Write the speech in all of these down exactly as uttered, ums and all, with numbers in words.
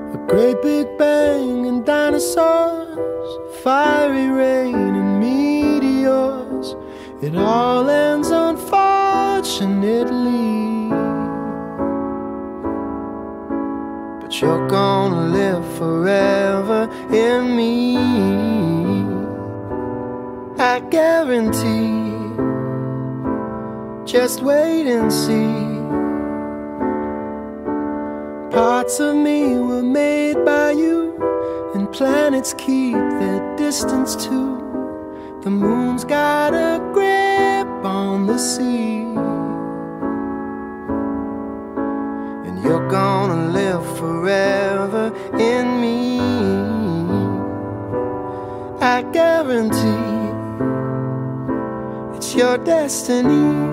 A great big bang and dinosaurs, fiery rain and meteors. It all ends unfortunately, but you're gonna live forever in me, I guarantee. Just wait and see. Parts of me were made by you, and planets keep their distance too. The moon's got a grip on the sea, and you're gonna live forever in me, I guarantee. It's your destiny.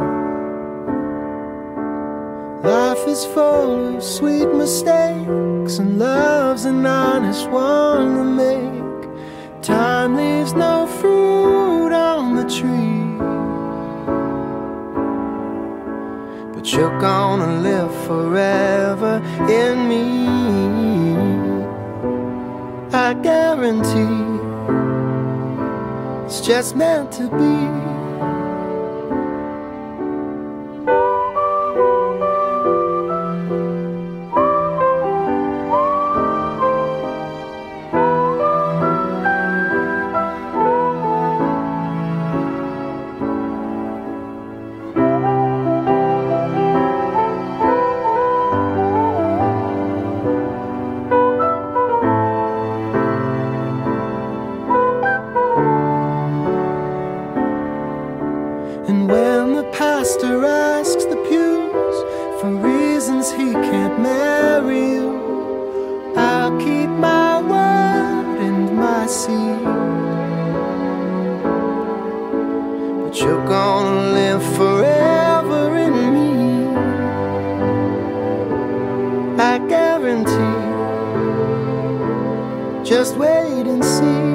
Life is full of sweet mistakes, and love's an honest one to make. Time leaves no fruit on the tree, but you're gonna live forever in me, I guarantee. It's just meant to be. And when the pastor asks the pews for reasons he can't marry you, I'll keep my word and my seed. But you're gonna live forever in me, I guarantee. Just wait and see.